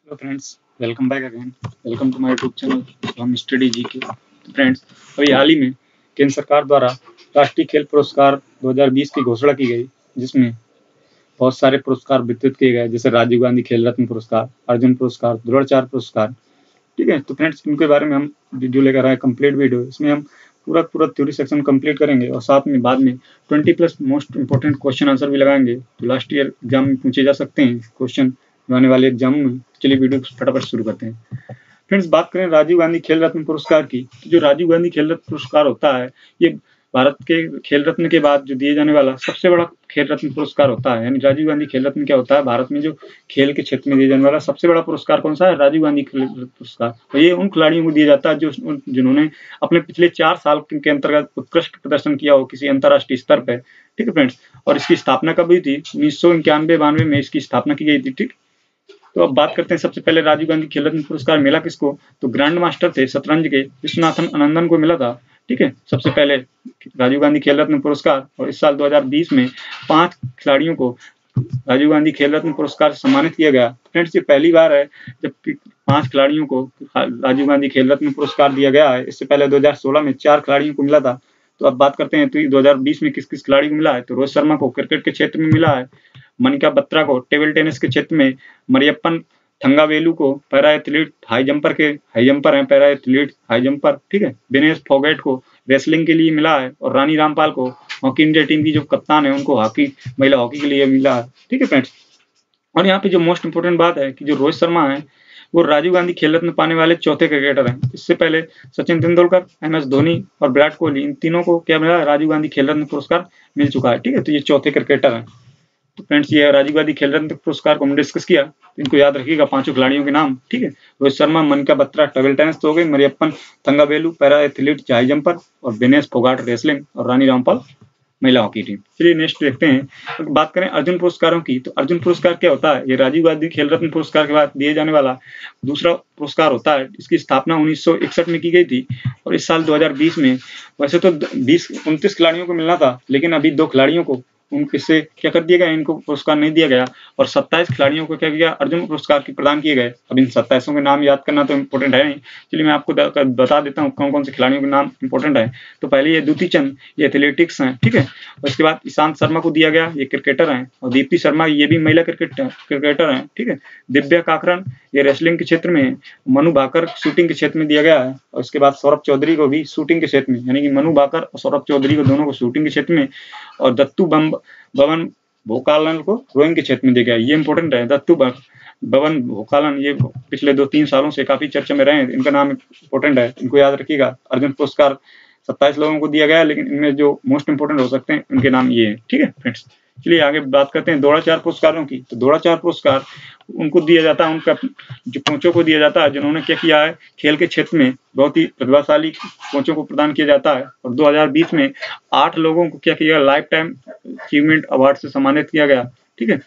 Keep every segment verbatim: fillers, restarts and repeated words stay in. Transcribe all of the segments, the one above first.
Hello friends, welcome back again. Welcome to my YouTube channel हम study G K. Friends, अभी हाल ही में केंद्र सरकार द्वारा राष्ट्रीय खेल पुरस्कार दो हज़ार बीस की घोषणा की गई, जिसमें बहुत सारे पुरस्कार वितरित किए गए, जैसे राजीव गांधी खेल रत्न पुरस्कार, अर्जुन पुरस्कार, द्रोणाचार्य पुरस्कार। ठीक है, तो फ्रेंड्स इनके बारे में हम वीडियो लेकर आए, कंप्लीट वीडियो। इसमें हम पूरा पूरा थ्योरी सेक्शन कंप्लीट करेंगे और साथ में बाद में twenty plus most important question answer भी लगाएंगे, तो लास्ट ईयर एग्जाम में पूछे जा सकते हैं क्वेश्चन आने वाले एग्जाम में। चलिए वीडियो फटाफट शुरू करते हैं। फ्रेंड्स, बात करें राजीव गांधी खेल रत्न पुरस्कार की, तो जो राजीव गांधी खेल रत्न पुरस्कार होता है, ये भारत के खेल रत्न के बाद जो दिए जाने वाला सबसे बड़ा खेल रत्न पुरस्कार होता है। यानी राजीव गांधी खेल रत्न क्या होता है, भारत में जो खेल के क्षेत्र में दिए जाने वाला सबसे बड़ा पुरस्कार कौन सा है? राजीव गांधी खेल रत्न पुरस्कार। तो ये उन खिलाड़ियों को दिया जाता है जो जिन्होंने अपने पिछले चार साल के अंतर्गत उत्कृष्ट प्रदर्शन किया हो किसी अंतर्राष्ट्रीय स्तर पर। ठीक है फ्रेंड्स, और इसकी स्थापना कब हुई थी? उन्नीस सौ इक्यानवे बानवे में इसकी स्थापना की गई थी। ठीक, तो अब बात करते हैं सबसे पहले राजीव गांधी खेल रत्न पुरस्कार मिला किसको? तो ग्रैंड मास्टर थे शतरंज के विश्वनाथन आनंदन को मिला था। ठीक है, सबसे पहले राजीव गांधी खेल रत्न पुरस्कार। और इस साल दो हज़ार बीस में पांच खिलाड़ियों को राजीव गांधी खेल रत्न पुरस्कार से सम्मानित किया गया। फ्रेंड्स, ये पहली बार है जब पांच खिलाड़ियों को राजीव गांधी खेल रत्न पुरस्कार दिया गया है। इससे पहले दो हज़ार सोलह में चार खिलाड़ियों को मिला था। तो अब बात करते हैं तो दो हज़ार बीस में किस किस खिलाड़ी को मिला है। तो रोहित शर्मा को क्रिकेट के क्षेत्र में मिला है, मनिका बत्रा को टेबल टेनिस के क्षेत्र में, मरियप्पन थंगावेलु को पैरा एथलीट हाई जंपर के हाई जंपर हैं पैरा एथलीट हाई जंपर। ठीक है, विनेश फोगेट को रेसलिंग के लिए मिला है, और रानी रामपाल को हॉकी इंडिया टीम की जो कप्तान है उनको हॉकी महिला हॉकी के लिए मिला है। ठीक है फ्रेंड्स, और यहाँ पे जो मोस्ट इंपोर्टेंट बात है कि जो रोहित शर्मा है वो राजीव गांधी खेल रत्न पाने वाले चौथे क्रिकेटर हैं। इससे पहले सचिन तेंदुलकर, एम एस धोनी और विराट कोहली, इन तीनों को क्या मिला? राजीव गांधी खेल रत्न पुरस्कार मिल चुका है। ठीक है, तो ये चौथे क्रिकेटर हैं। तो फ्रेंड्स, ये राजीव गांधी खेल रत्न पुरस्कार को हम डिस्कस किया, तो इनको याद रखिएगा पांचों खिलाड़ियों के नाम। ठीक है, रोहित शर्मा, मनिका बत्रा टेबल टेनिस तो हो गई, Mariyappan Thangavelu para athlete high jumper, और विनेश फोगाट रेसलिंग, और रानी रामपाल महिला हॉकी टीम। चलिए नेक्स्ट देखते हैं। तो बात करें अर्जुन पुरस्कारों की, तो अर्जुन पुरस्कार क्या होता है? ये राजीव गांधी खेल रत्न पुरस्कार के बाद दिए जाने वाला दूसरा पुरस्कार होता है। इसकी स्थापना उन्नीस सौ इकसठ में की गई थी, और इस साल दो हज़ार बीस में वैसे तो बीस उनतीस खिलाड़ियों को मिलना था, लेकिन अभी दो खिलाड़ियों को उनसे क्या कर दिया गया, इनको पुरस्कार नहीं दिया गया, और सत्ताईस खिलाड़ियों को क्या किया? अर्जुन पुरस्कार की प्रदान किए गए। अब इन सत्ताईसों के नाम याद करना तो इम्पोर्टेंट है नहीं। चलिए मैं आपको बता देता हूँ कौन कौन से खिलाड़ियों के नाम इंपॉर्टेंट है। तो पहले ये द्युति चंद, ये एथलेटिक्स हैं। ठीक है, और इसके बाद ईशांत शर्मा को दिया गया, ये क्रिकेटर हैं, और दीप्ति शर्मा ये भी महिला क्रिकेट क्रिकेटर हैं। ठीक है, दिव्या काकरन ये रेसलिंग के क्षेत्र में है, मनु भाकर शूटिंग के क्षेत्र में दिया गया है, और इसके बाद सौरभ चौधरी को भी शूटिंग के क्षेत्र में, यानी कि मनु भाकर और सौरभ चौधरी को दोनों को शूटिंग के क्षेत्र में, और दत्तू बवन भोकालन को रोइंग के क्षेत्र में दिया गया। ये इंपॉर्टेंट है, दत्तू बवन भोकालन ये पिछले दो तीन सालों से काफी चर्चा में रहे हैं, इनका नाम इंपॉर्टेंट है, इनको याद रखिएगा। अर्जुन पुरस्कार सत्ताईस लोगों को दिया गया, लेकिन इनमें जो मोस्ट इंपोर्टेंट हो सकते हैं उनके नाम ये है। ठीक है फ्रेंड्स, चलिए आगे बात करते हैं द्रोणाचार्य पुरस्कारों की। तो द्रोणाचार्य पुरस्कार उनको दिया जाता है, उनका जो कोचों को दिया जाता है जिन्होंने क्या किया है खेल के क्षेत्र में, बहुत ही प्रतिभाशाली कोचों को प्रदान किया जाता है। और दो हज़ार बीस में आठ लोगों को क्या किया? लाइफ टाइम अचीवमेंट अवार्ड से सम्मानित किया गया। ठीक है,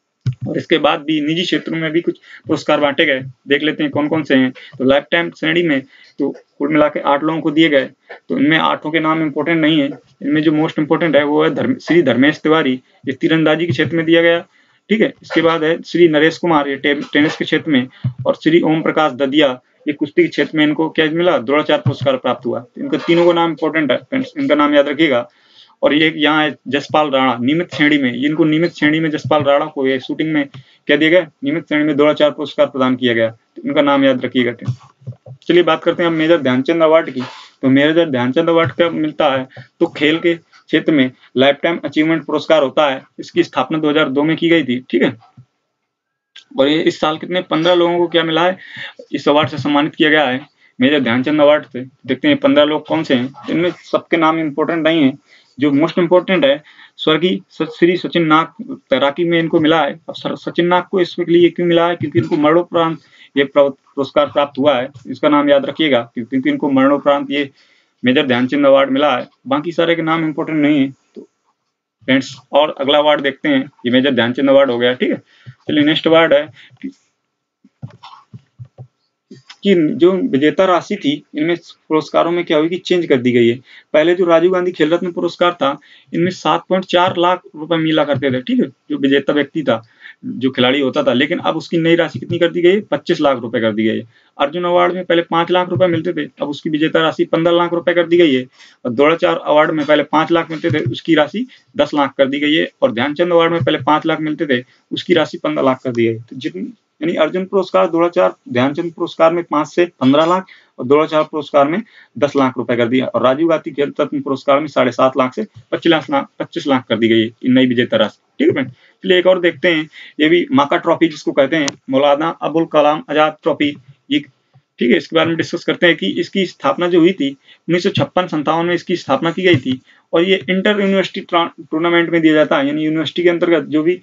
और इसके बाद भी निजी क्षेत्रों में भी कुछ पुरस्कार बांटे गए, देख लेते हैं कौन कौन से हैं। तो लाइफ टाइम श्रेणी में तो कुल मिला के आठ लोगों को दिए गए, तो इनमें आठों के नाम इंपॉर्टेंट नहीं है। इनमें जो मोस्ट इंपॉर्टेंट है वो है धर्म, श्री धर्मेश तिवारी, ये तीरंदाजी के क्षेत्र में दिया गया। ठीक है, इसके बाद है श्री नरेश कुमार, ये टेनिस के क्षेत्र में, और श्री ओम प्रकाश ददिया ये कुश्ती के क्षेत्र में, इनको क्या मिला? द्रोणाचार्य पुरस्कार प्राप्त हुआ। इनका तीनों का नाम इंपॉर्टेंट है फ्रेंड्स, इनका नाम याद रखिएगा। और ये यहाँ है जसपाल राणा, नियमित श्रेणी में, इनको नियमित श्रेणी में जसपाल राणा को ये शूटिंग में क्या दिया गया? नियमित श्रेणी में द्रोणाचार्य पुरस्कार प्रदान किया गया, तो इनका नाम याद रखिएगा। चलिए बात करते हैं अब मेजर ध्यानचंद अवार्ड की। तो मेजर ध्यानचंद अवार्ड कब मिलता है? तो खेल के क्षेत्र में लाइफ टाइम अचीवमेंट पुरस्कार होता है। इसकी स्थापना दो हज़ार दो में की गई थी। ठीक है, और ये इस साल कितने पंद्रह लोगों को क्या मिला है? इस अवार्ड से सम्मानित किया गया है मेजर ध्यानचंद अवार्ड से। देखते हैं पंद्रह लोग कौन से हैं, इनमें सबके नाम इंपॉर्टेंट नहीं है। जो मोस्ट इंपॉर्टेंट है स्वर्गीय श्री सचिन नाग, तैराकी में इनको मिला है। अब सचिन नाग को इसके लिए क्यों मिला है? क्योंकि इनको मरणोपरांत ये पुरस्कार प्राप्त हुआ है, इसका नाम याद रखिएगा, क्योंकि इनको मरणोपरांत ये मेजर ध्यानचंद अवार्ड मिला है। बाकी सारे के नाम इंपॉर्टेंट नहीं है। तो फ्रेंड्स, और अगला अवार्ड देखते हैं, ये मेजर ध्यानचंद अवार्ड हो गया। ठीक है, चलिए नेक्स्ट अवार्ड है कि जो विजेता राशि थी इनमें पुरस्कारों में क्या हुई कि चेंज कर दी गई है। पहले जो राजीव गांधी खेल रत्न पुरस्कार था, इनमें सात पॉइंट चार लाख रुपए मिला करते थे। ठीक है, जो विजेता व्यक्ति था, जो खिलाड़ी होता था, लेकिन अब उसकी नई राशि कितनी कर दी गई है, पच्चीस लाख रुपए कर दी गई है। अर्जुन अवार्ड में पहले पांच लाख रुपए मिलते थे, अब उसकी विजेता राशि पंद्रह लाख रुपए कर दी गई है। और द्रोणाचार्य अवार्ड में पहले पांच लाख मिलते थे, उसकी राशि दस लाख कर दी गई है। और ध्यानचंद अवार्ड में पहले पांच लाख मिलते थे, उसकी राशि पंद्रह लाख कर दी गई। तो जितनी यानी अर्जुन पुरस्कार, द्रोणाचार्य, ध्यानचंद पुरस्कार में पांच से पंद्रह लाख और द्रोणाचार्य पुरस्कार में दस लाख रुपए कर दिया। और राजीव गांधी खेल रत्न पुरस्कार में साढ़े सात लाख से पच्चीस लाख पच्चीस लाख कर दी गई है नई विजेता राशि। ठीक है फ्रेंड, चलिए एक और देखते हैं, ये भी माका ट्रॉफी जिसको कहते हैं, मौलाना अबुल कलाम आजाद ट्रॉफी, ये ठीक है, इसके बारे में डिस्कस करते हैं कि इसकी स्थापना जो हुई थी उन्नीस सौ छप्पन संतावन में इसकी स्थापना की गई थी। और ये इंटर यूनिवर्सिटी टूर्नामेंट में दिया जाता है, यानी यूनिवर्सिटी के अंतर्गत जो भी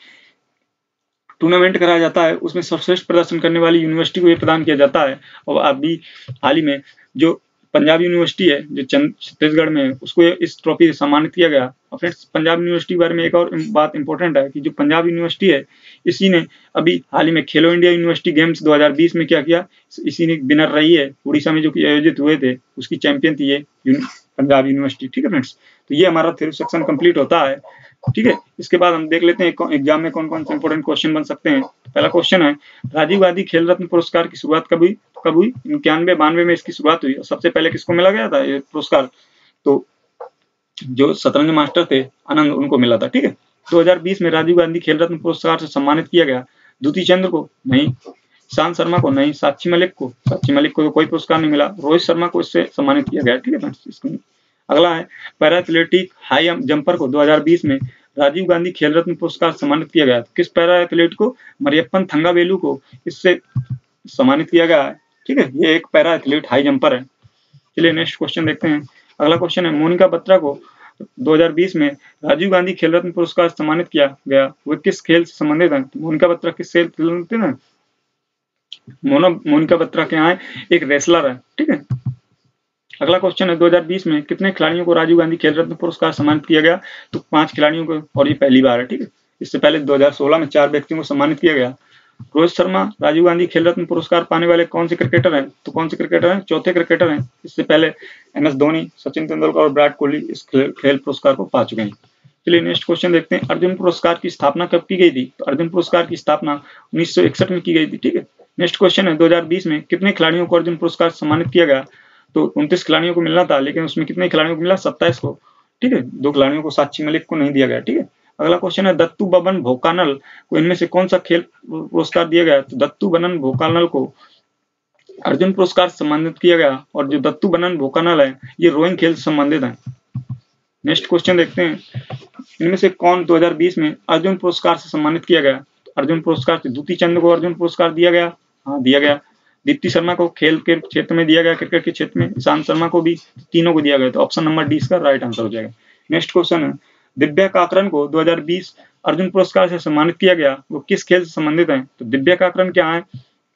टूर्नामेंट कराया जाता है उसमें सर्वश्रेष्ठ प्रदर्शन करने वाली यूनिवर्सिटी को ये प्रदान किया जाता है। और अभी हाल ही में जो पंजाब यूनिवर्सिटी है जो छत्तीसगढ़ में, उसको इस ट्रॉफी से सम्मानित किया गया। और फ्रेंड्स, पंजाब यूनिवर्सिटी के बारे में एक और बात इंपॉर्टेंट है कि जो पंजाब यूनिवर्सिटी है, इसी ने अभी हाल ही में खेलो इंडिया यूनिवर्सिटी गेम्स दो हज़ार बीस में क्या किया, इसी ने विनर रही है। उड़ीसा में जो कि आयोजित हुए थे उसकी चैंपियन थी ये पंजाब यूनिवर्सिटी। ठीक है फ्रेंड्स, तो ये हमारा थ्योरी सेक्शन कंप्लीट होता है। ठीक है, इसके बाद हम देख लेते हैं एग्जाम में कौन कौन से इंपॉर्टेंट क्वेश्चन बन सकते हैं। पहला क्वेश्चन है, राजीव गांधी खेल रत्न पुरस्कार की शुरुआत कब हुई कब हुई इक्यानवे बानवे में इसकी शुरुआत हुई। और सबसे पहले किसको मिला गया था ये पुरस्कार, तो जो शतरंज मास्टर थे आनंद, उनको मिला था। ठीक है, दो हज़ार बीस में राजीव गांधी खेल रत्न पुरस्कार से सम्मानित किया गया द्युति चंद्र को नहीं, ईशांत शर्मा को नहीं, साक्षी मलिक को साक्षी मलिक को तो कोई पुरस्कार नहीं मिला, रोहित शर्मा को इससे सम्मानित किया गया। ठीक है फ्रेंड्स, अगला है पैरा एथलेटिक हाई जंपर को दो हज़ार बीस में राजीव गांधी खेल रत्न पुरस्कार सम्मानित किया गया। किस पैरा एथलीट को, मरियप्पन थंगावेलु को इससे सम्मानित किया गया है। ठीक है, ये एक पैरा एथलीट हाई जंपर है। चलिए नेक्स्ट क्वेश्चन देखते हैं। अगला क्वेश्चन है, मोनिका बत्रा को दो हज़ार बीस में राजीव गांधी खेल रत्न पुरस्कार सम्मानित किया गया, वो किस खेल से संबंधित है। मोनिका बत्रा किस खेल से संबंधित है, मोनो मोनिका बत्रा क्या है, एक रेसलर है। ठीक है, अगला क्वेश्चन है, दो हज़ार बीस में कितने खिलाड़ियों को राजीव गांधी खेल रत्न पुरस्कार सम्मानित किया गया, तो पांच खिलाड़ियों को, और ये पहली बार है। ठीक है, इससे पहले दो हज़ार सोलह में चार व्यक्तियों को सम्मानित किया गया। रोहित शर्मा राजीव गांधी खेल रत्न पुरस्कार पाने वाले कौन से क्रिकेटर हैं, तो कौन से क्रिकेटर हैं, चौथे क्रिकेटर हैं। इससे पहले एम एस धोनी, सचिन तेंदुलकर और विराट कोहली इस खेल पुरस्कार को पा चुके हैं। चलिए नेक्स्ट क्वेश्चन देखते हैं, अर्जुन पुरस्कार की स्थापना कब की गई थी, तो अर्जुन पुरस्कार की स्थापना उन्नीस सौ इकसठ में की गई थी। ठीक है, नेक्स्ट क्वेश्चन है, दो हज़ार बीस में कितने खिलाड़ियों को अर्जुन पुरस्कार सम्मानित किया गया, तो उनतीस खिलाड़ियों को मिलना था, लेकिन उसमें कितने खिलाड़ियों को मिला, सत्ताईस को। ठीक है, दो खिलाड़ियों को, साक्षी मलिक को नहीं दिया गया। ठीक है, अगला क्वेश्चन है, दत्तू बबन भोकानल को इनमें से कौन सा खेल पुरस्कार दिया गया, तो दत्तू बनन भोकानल को अर्जुन पुरस्कार से सम्मानित किया गया। और जो दत्तू बनन भोकानल है ये रोइंग खेल से संबंधित है। नेक्स्ट क्वेश्चन देखते हैं, इनमें से कौन दो हज़ार बीस में अर्जुन पुरस्कार से सम्मानित किया गया, तो अर्जुन पुरस्कार से द्युति चंद्र को अर्जुन पुरस्कार दिया गया, हाँ दिया गया। दीप्ति शर्मा को खेल के क्षेत्र में दिया गया, क्रिकेट के क्षेत्र में, ईशांत शर्मा को भी, तीनों को दिया गया। तो ऑप्शन नंबर डी इसका राइट आंसर हो जाएगा। नेक्स्ट क्वेश्चन है, दिव्या काकरन को दो हज़ार बीस अर्जुन पुरस्कार से सम्मानित किया गया, वो किस खेल से संबंधित है, तो दिव्या काकरन क्या है,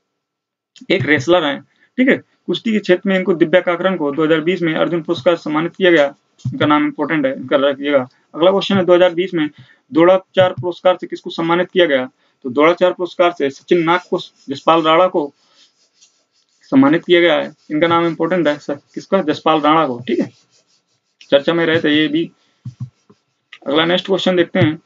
एक रेसलर है। ठीक है, कुश्ती के क्षेत्र में इनको दिव्या काकरन को दो हज़ार बीस में अर्जुन पुरस्कार सम्मानित किया गया। इनका नाम इंपॉर्टेंट है, इनका रखिएगा। अगला क्वेश्चन है, दो हज़ार बीस में द्रोणाचार्य पुरस्कार से किसको सम्मानित किया गया, तो द्रोणाचार्य पुरस्कार से सचिन नाग को, जसपाल राणा को सम्मानित किया गया है। इनका नाम इंपॉर्टेंट है, सर किसका, जसपाल राणा को। ठीक है, चर्चा में रहे थे ये भी। अगला नेक्स्ट क्वेश्चन देखते हैं,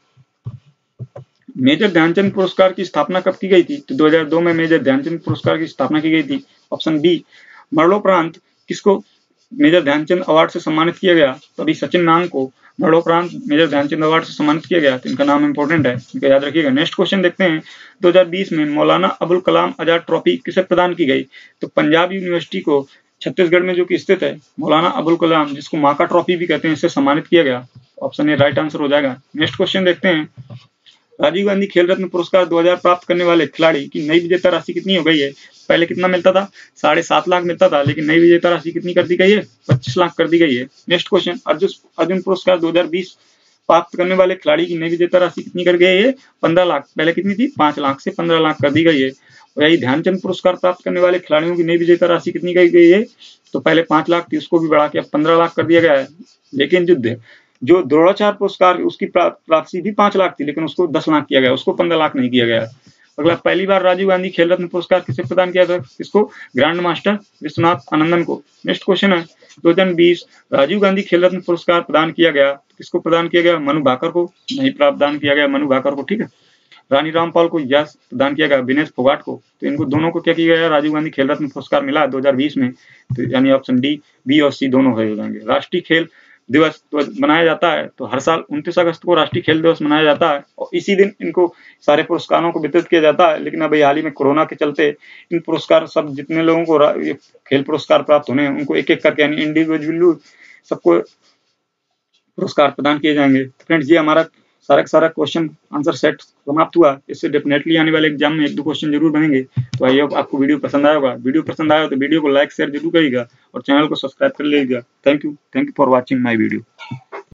मेजर ध्यानचंद पुरस्कार की स्थापना कब की गई थी, तो दो हज़ार दो में मेजर ध्यानचंद पुरस्कार की स्थापना की गई थी। ऑप्शन बी, मरणोपरांत किसको मेजर ध्यानचंद अवार्ड से सम्मानित किया गया, तो अभी सचिन नांग को मरणोपरांत मेजर ध्यानचंद अवार्ड से सम्मानित किया गया। तो इनका नाम इंपॉर्टेंट है, इनका याद रखिएगा। नेक्स्ट क्वेश्चन देखते हैं, दो हज़ार बीस में मौलाना अबुल कलाम आजाद ट्रॉफी किसे प्रदान की गई, तो पंजाब यूनिवर्सिटी को छत्तीसगढ़ में जो कि स्थित है मौलाना अबुल कलाम, जिसको माका ट्रॉफी भी कहते हैं, इससे सम्मानित किया गया। ऑप्शन ए राइट आंसर हो जाएगा। नेक्स्ट क्वेश्चन देखते हैं, राजीव गांधी खेल रत्न पुरस्कार दो हज़ार प्राप्त करने वाले खिलाड़ी की नई विजेता राशि कितनी हो गई है। पहले कितना मिलता था, साढ़े सात लाख मिलता था, लेकिन नई विजेता राशि कितनी कर दी गई है, पच्चीस लाख कर दी गई है। नेक्स्ट क्वेश्चन, अर्जुन अर्जुन पुरस्कार दो हज़ार बीस प्राप्त करने वाले खिलाड़ी की नई विजेता राशि कितनी कर गई है, पंद्रह लाख। पहले कितनी थी, पांच लाख से पंद्रह लाख कर दी गई है। और यही ध्यानचंद पुरस्कार प्राप्त करने वाले खिलाड़ियों की नई विजेता राशि कितनी कर गई है, तो पहले पांच लाख थी, उसको भी बढ़ा के अब पंद्रह लाख कर दिया गया है। लेकिन जो जो द्रोणाचार्य पुरस्कार उसकी प्राप्ति भी पांच लाख थी, लेकिन उसको दस लाख किया गया, उसको पंद्रह लाख नहीं किया गया। अगला, पहली बार राजीव गांधी खेल रत्न पुरस्कार किसे प्रदान किया था, किसको, ग्रैंड मास्टर विश्वनाथ आनंदन को। नेक्स्ट क्वेश्चन है, दो हज़ार बीस राजीव गांधी खेल रत्न पुरस्कार प्रदान किया गया, किसको प्रदान किया गया, मनु भाकर को नहीं प्रदान किया गया, मनु भाकर को। ठीक है, रानी रामपाल को यश प्रदान किया गया, विनेश फोगाट को। तो इनको दोनों को क्या किया गया, राजीव गांधी खेल रत्न पुरस्कार मिला दो हज़ार बीस में। तो यानी ऑप्शन डी, बी और सी दोनों हो जाएंगे। राष्ट्रीय खेल दिवस तो मनाया जाता है, तो हर साल उनतीस अगस्त को राष्ट्रीय खेल दिवस मनाया जाता है और इसी दिन इनको सारे पुरस्कारों को वितरित किया जाता है। लेकिन अभी हाल ही में कोरोना के चलते इन पुरस्कार सब जितने लोगों को ये खेल पुरस्कार प्राप्त होने हैं उनको एक एक करके यानी इंडिविजुअली सबको पुरस्कार प्रदान किए जाएंगे। फ्रेंड्स, ये हमारा सारा सारा क्वेश्चन आंसर सेट समाप्त हुआ। इससे डेफिनेटली आने वाले एग्जाम में एक दो क्वेश्चन जरूर बनेंगे। तो आई होप आपको वीडियो पसंद आया होगा। वीडियो पसंद आया तो वीडियो को लाइक शेयर जरूर करिएगा और चैनल को सब्सक्राइब कर लीजिएगा। Thank you thank you for watching my video.